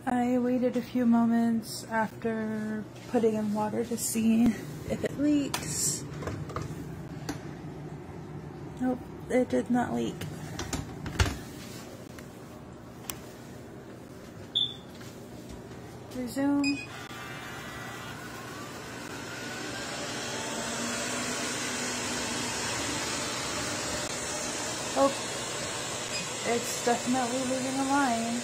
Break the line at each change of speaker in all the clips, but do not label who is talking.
I waited a few moments after putting in water to see if it leaks. Nope, it did not leak. Resume. Oh, it's definitely leaving a line.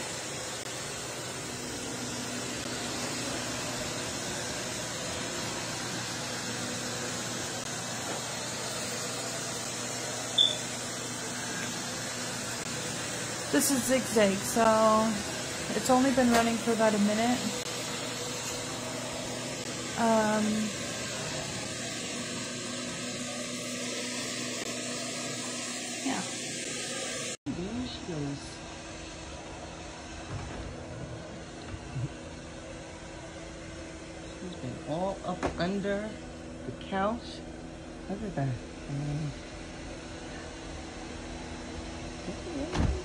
This is zigzag, so it's only been running for about a minute. Yeah.
She's been all up under the couch. Look at that.